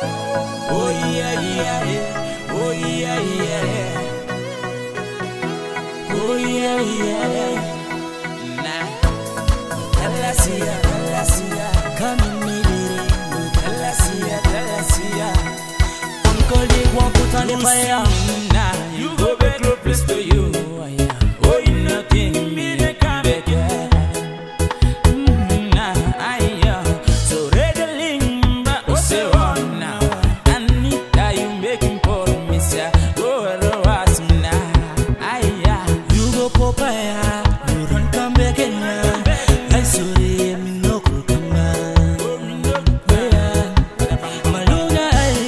Oh yeah, yeah, yeah. Oh yeah, yeah, yeah. Oh yeah, yeah. Nah. Talasia, come in me, Talasia. Uncle, they won't put on the fire. Nah, you go back close to you. Oh, you nothing me, they come back. Nah, so reading, but say one now. Annita, you making for me, sir. Go around now. You go Popeye, you run come back in. I saw him no could come back. Maluna,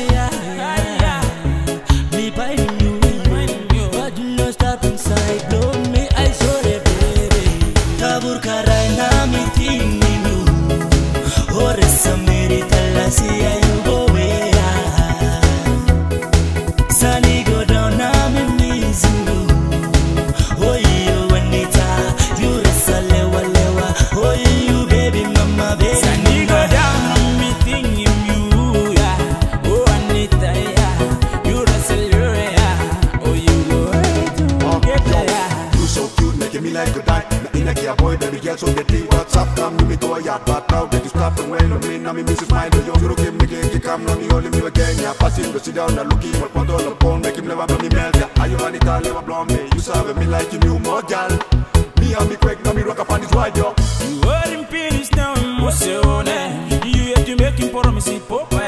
me biting you, but you no stop inside. Blow me, I saw the baby. Tabur Karana, me thinking you. Or Samiri Talasia, you go away. Sunny go down, I'm missing you. Oh, you Annita, you Resalewa. Oh, you baby, mama, baby. Sunny go down, I'm meeting you. Yeah. Oh, Annita, yeah. You Resalewa. Oh, you go get there. You so cute, making me like a dime. In a gear boy, baby girl, so get the WhatsApp. Come to me to a yard, but now that you stop and well on me, now me Mrs. Mind. You look him, make him come, now me holding me again. Yeah, passing, go sit down and look him, what all upon, make him never blow me melt. Yeah, are you Annita, never blow me? You serve me like you knew more, gal. Me and me Quake, now me rock up on this wide, yo. You are in peace now, what's your name? You have to make him for me, see Papa.